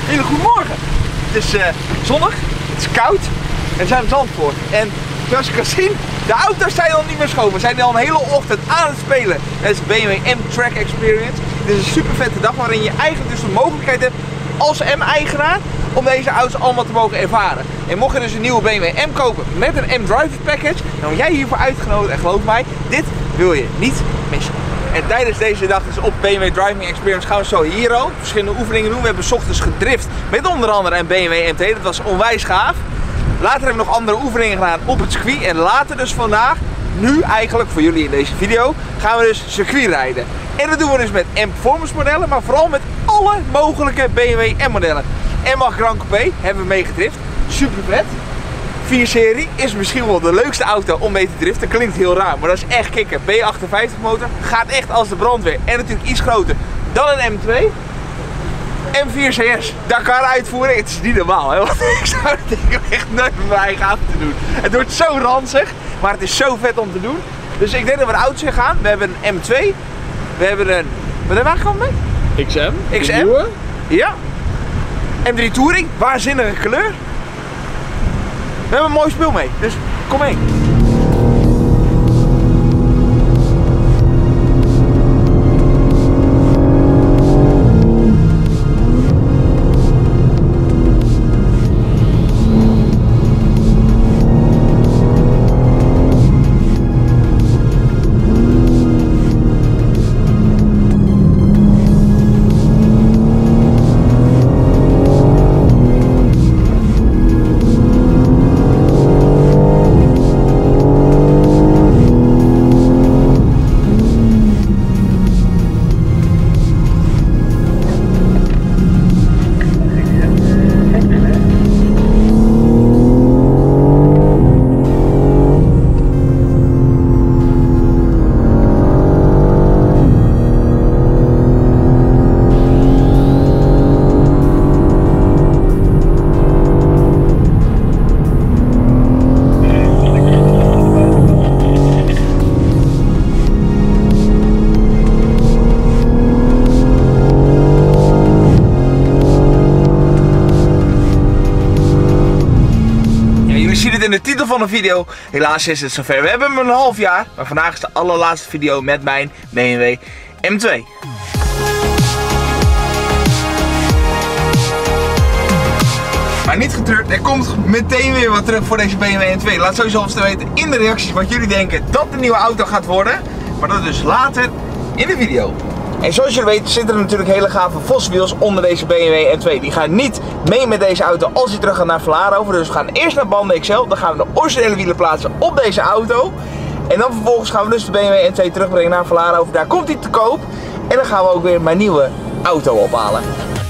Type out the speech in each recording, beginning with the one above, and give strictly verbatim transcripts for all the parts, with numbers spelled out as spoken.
Hele goede morgen. Het is uh, zonnig, het is koud en we zijn op Zandvoort. En zoals je kan zien, de auto's zijn al niet meer schoon. We zijn al een hele ochtend aan het spelen. Het is de B M W M-Track Experience. Dit is een super vette dag waarin je eigenlijk dus de mogelijkheid hebt als M-eigenaar om deze auto's allemaal te mogen ervaren. En mocht je dus een nieuwe B M W M kopen met een M-Driver Package, dan word jij hiervoor uitgenodigd. En geloof mij, dit wil je niet missen. En tijdens deze dag dus op B M W Driving Experience gaan we zo hier al verschillende oefeningen doen. We hebben 's ochtends gedrift met onder andere een B M W M T. Dat was onwijs gaaf. Later hebben we nog andere oefeningen gedaan op het circuit. En later dus vandaag, nu eigenlijk voor jullie in deze video, gaan we dus circuit rijden. En dat doen we dus met M-Performance modellen, maar vooral met alle mogelijke B M W M-modellen. M-acht Grand Coupé hebben we mee gedrift. Super vet. vier serie is misschien wel de leukste auto om mee te driften. Klinkt heel raar, maar dat is echt kicken. B achtenvijftig motor gaat echt als de brandweer. En natuurlijk iets groter dan een M twee. M vier C S, Dakar uitvoering. Het is niet normaal, hè? Want ik zou het ding echt nooit met mijn eigen auto te doen. Het wordt zo ranzig, maar het is zo vet om te doen. Dus ik denk dat we de auto's in gaan. We hebben een M twee. We hebben een... Wat hebben we aangenomen mee? X M. X M. Ja. M drie Touring, waanzinnige kleur. We hebben een mooi spul mee, dus kom mee. In de titel van de video, helaas is het zover. We hebben hem een half jaar, maar vandaag is de allerlaatste video met mijn B M W M twee. Maar niet getreurd, er komt meteen weer wat terug voor deze B M W M twee. Laat sowieso alvast weten in de reacties wat jullie denken dat de nieuwe auto gaat worden. Maar dat dus later in de video. En zoals jullie weten zitten er natuurlijk hele gave Voswiels onder deze B M W M twee. Die gaan niet mee met deze auto als hij terug gaat naar Vlaardingen. Dus we gaan eerst naar Banden X L, dan gaan we de originele wielen plaatsen op deze auto. En dan vervolgens gaan we dus de B M W M twee terugbrengen naar Vlaardingen. Daar komt hij te koop. En dan gaan we ook weer mijn nieuwe auto ophalen.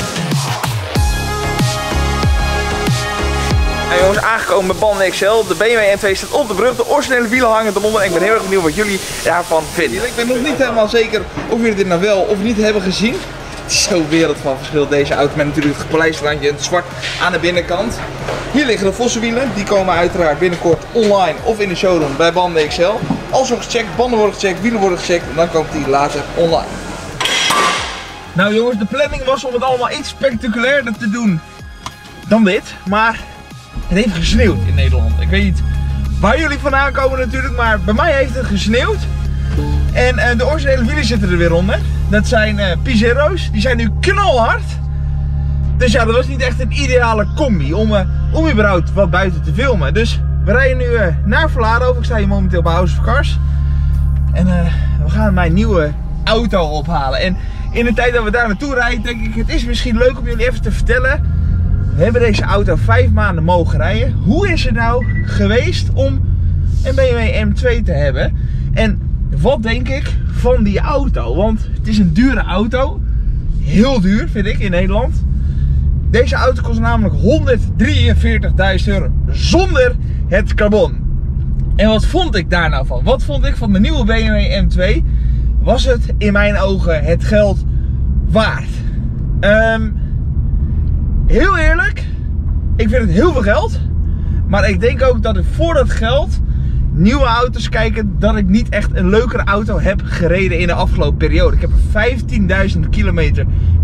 En jongens, aangekomen bij Banden X L. De B M W M twee staat op de brug. De originele wielen hangen eronder. En ik ben heel erg benieuwd wat jullie daarvan vinden. Ik ben nog niet helemaal zeker of jullie dit nou wel of niet hebben gezien. Het is zo wereld van verschil deze auto. Met natuurlijk het gepolijst randje en het zwart aan de binnenkant. Hier liggen de Voswielen. Die komen uiteraard binnenkort online of in de showroom bij Banden X L. Alles wordt gecheckt, banden worden gecheckt, wielen worden gecheckt. En dan komt die later online. Nou jongens, de planning was om het allemaal iets spectaculairder te doen dan dit. Maar het heeft gesneeuwd in Nederland. Ik weet niet waar jullie vandaan komen natuurlijk, maar bij mij heeft het gesneeuwd. En uh, de originele wielen zitten er weer onder. Dat zijn uh, Pizero's, die zijn nu knalhard. Dus ja, dat was niet echt een ideale combi om, uh, om überhaupt wat buiten te filmen. Dus we rijden nu uh, naar Vlaardingen. Ik sta hier momenteel bij House of Cars. En uh, we gaan mijn nieuwe auto ophalen. En in de tijd dat we daar naartoe rijden, denk ik, het is misschien leuk om jullie even te vertellen. We hebben deze auto vijf maanden mogen rijden. Hoe is het nou geweest om een B M W M twee te hebben? En wat denk ik van die auto? Want het is een dure auto. Heel duur vind ik in Nederland. Deze auto kost namelijk honderddrieënveertigduizend euro zonder het carbon. En wat vond ik daar nou van? Wat vond ik van de nieuwe B M W M twee? Was het in mijn ogen het geld waard? Um, heel eerlijk, ik vind het heel veel geld. Maar ik denk ook dat ik voor dat geld nieuwe auto's kijken, dat ik niet echt een leukere auto heb gereden in de afgelopen periode. Ik heb er vijftienduizend kilometer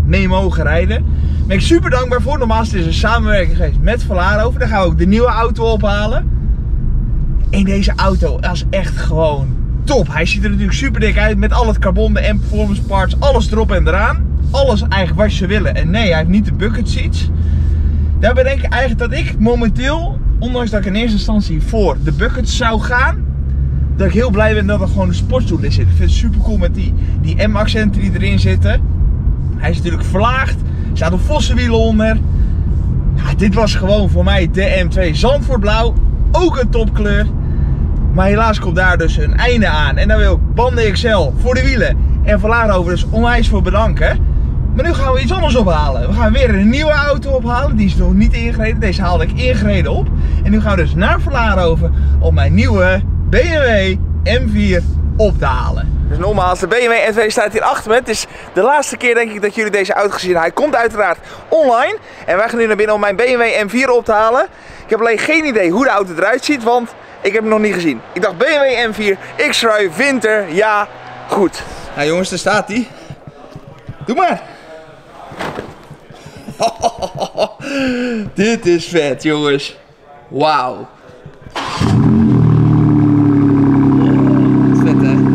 mee mogen rijden. Daar ben ik super dankbaar voor. Normaal is het een samenwerking geweest met Volaro. Daar gaan we ook de nieuwe auto ophalen. En deze auto is echt gewoon top. Hij ziet er natuurlijk super dik uit met al het carbon, de M-Performance parts, alles erop en eraan. Alles eigenlijk wat ze willen. En nee, hij heeft niet de bucket seats. Daar bedenk ik eigenlijk dat ik momenteel, ondanks dat ik in eerste instantie voor de buckets zou gaan, dat ik heel blij ben dat er gewoon een sportstoel in zit. Ik vind het super cool met die, die M-accenten die erin zitten. Hij is natuurlijk verlaagd. Er staat een Vossenwielen onder. Ja, dit was gewoon voor mij de M twee Zandvoort Blauw. Ook een topkleur. Maar helaas komt daar dus een einde aan. En daar wil ik Banden X L voor de wielen en Volaro dus onwijs voor bedanken. Maar nu gaan we iets anders ophalen. We gaan weer een nieuwe auto ophalen. Die is nog niet ingereden. Deze haalde ik ingereden op. En nu gaan we dus naar Volaro om mijn nieuwe B M W M vier op te halen. Dus nogmaals, de B M W M twee staat hier achter me. Het is de laatste keer denk ik dat jullie deze auto gezien hebben. Hij komt uiteraard online. En wij gaan nu naar binnen om mijn B M W M vier op te halen. Ik heb alleen geen idee hoe de auto eruit ziet, want ik heb hem nog niet gezien. Ik dacht B M W M vier, X-Drive, winter, ja, goed. Nou jongens, daar staat hij. Doe maar. Dit is vet jongens. Wauw. Vet hè?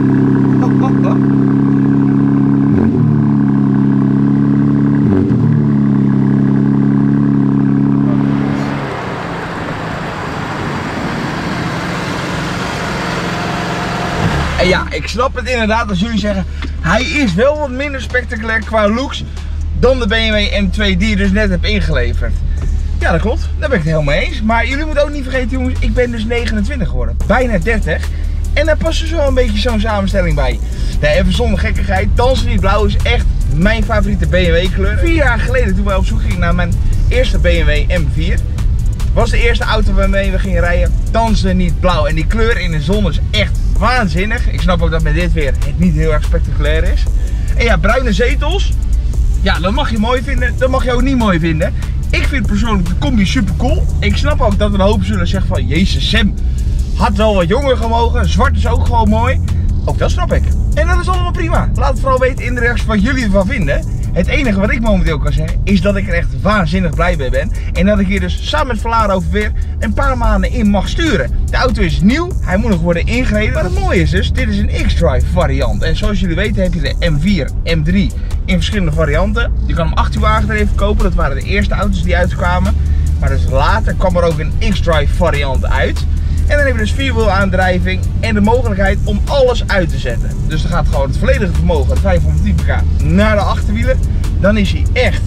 En ja, ik snap het inderdaad als jullie zeggen, hij is wel wat minder spectaculair qua looks dan de B M W M twee die je dus net hebt ingeleverd. Ja, dat klopt. Daar ben ik het helemaal mee eens. Maar jullie moeten ook niet vergeten jongens, ik ben dus negenentwintig geworden. Bijna dertig. En daar past dus wel een beetje zo'n samenstelling bij. Nee, even zonder gekkigheid. Tanzaniet blauw is echt mijn favoriete B M W kleur. Vier jaar geleden toen wij op zoek gingen naar mijn eerste B M W M vier. Was de eerste auto waarmee we gingen rijden. Tanzaniet blauw. En die kleur in de zon is echt waanzinnig. Ik snap ook dat met dit weer het niet heel erg spectaculair is. En ja, bruine zetels. Ja, dat mag je mooi vinden. Dat mag je ook niet mooi vinden. Ik vind persoonlijk de combi super cool. Ik snap ook dat er een hoop zullen zeggen van, jezus Sam, had wel wat jonger gemogen. Zwart is ook gewoon mooi. Ook dat snap ik. En dat is allemaal prima. Laat het vooral weten in de reacties wat jullie ervan vinden. Het enige wat ik momenteel kan zeggen is dat ik er echt waanzinnig blij mee ben. En dat ik hier dus samen met Volaro weer een paar maanden in mag sturen. De auto is nieuw, hij moet nog worden ingereden. Maar het mooie is dus, dit is een X-Drive variant. En zoals jullie weten heb je de M vier, M drie in verschillende varianten. Je kan hem acht uur aangedreven kopen, dat waren de eerste auto's die uitkwamen. Maar dus later kwam er ook een X-Drive variant uit. En dan heb je dus vierwielaandrijving en de mogelijkheid om alles uit te zetten. Dus dan gaat gewoon het volledige vermogen, de vijfhonderdtien pk, naar de achterwielen. Dan is hij echt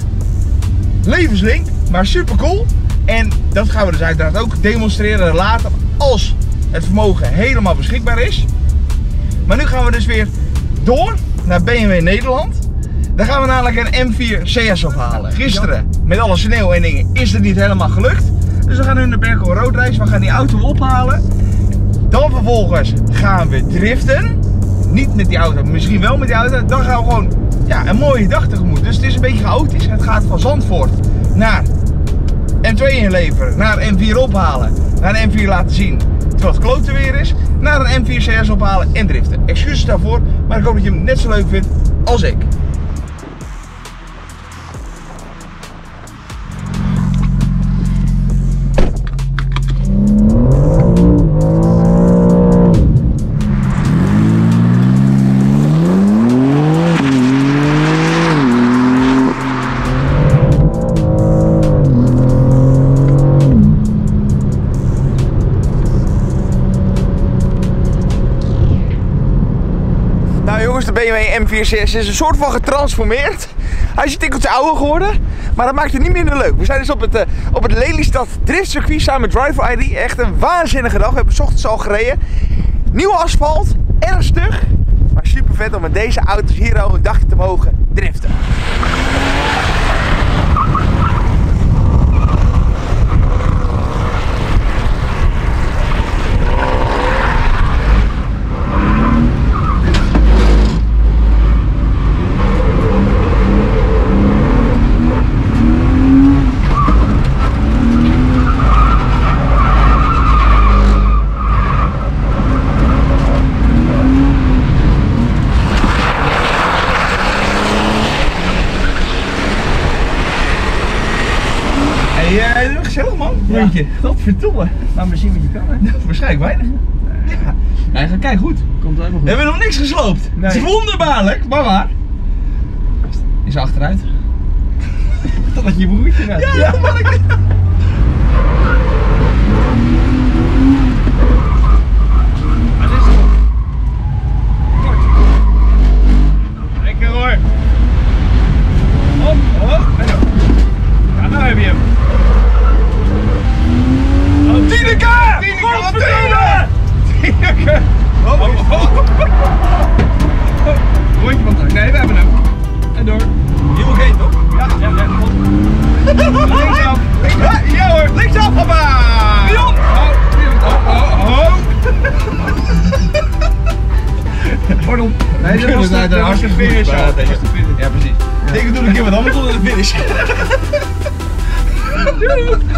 levenslink, maar super cool. En dat gaan we dus uiteraard ook demonstreren later als het vermogen helemaal beschikbaar is. Maar nu gaan we dus weer door naar B M W Nederland. Daar gaan we namelijk een M vier C S ophalen. Gisteren, met alle sneeuw en dingen, is het niet helemaal gelukt. Dus we gaan nu naar Berkel Roodreis, we gaan die auto ophalen. Dan vervolgens gaan we driften. Niet met die auto, misschien wel met die auto. Dan gaan we gewoon ja, een mooie dag tegemoet. Dus het is een beetje chaotisch. Het gaat van Zandvoort naar M twee inleveren, naar M vier ophalen, naar de M vier laten zien terwijl het klote weer is, naar een M vier C S ophalen en driften. Excuses daarvoor, maar ik hoop dat je hem net zo leuk vindt als ik. De B M W M vier C S is een soort van getransformeerd. Hij is een tikkeltje ouder geworden, maar dat maakt het niet minder leuk. We zijn dus op het, uh, op het Lelystad driftcircuit samen met Driver I D. Echt een waanzinnige dag. We hebben 's ochtends al gereden. Nieuw asfalt, erg stug, maar super vet om met deze auto's hier al een dagje te mogen driften. Nee, uh, gezellig man. Weet je, dat verdomme. Laat maar zien wat je kan, hè. Ja, waarschijnlijk weinig. Ja. Hij gaat kijk goed. Komt helemaal goed. We hebben nog niks gesloopt. Nee. Het is wonderbaarlijk, maar waar? Is achteruit. Dat had je broertje net. Ja, ja. Man, ik... Lekker hoor. Op, op en op. Ja, nou heb je hem. Oh, Tineke! Tineke, wat Tineke! Tineke! Oh, oh, oh. Oh, rondje van terug. Nee, we hebben hem. En door. Hier wil geen toch? Ja, ja, ja. Linksaf. Linksaf. Ja hoor. Linksaf, papa! Leon! Oh, oh, oh, oh. Pardon. Nee, dat was de, dat was de finish al. Dat was de finish. Ja, precies. Ik denk, we doen een keer wat anders onder de finish.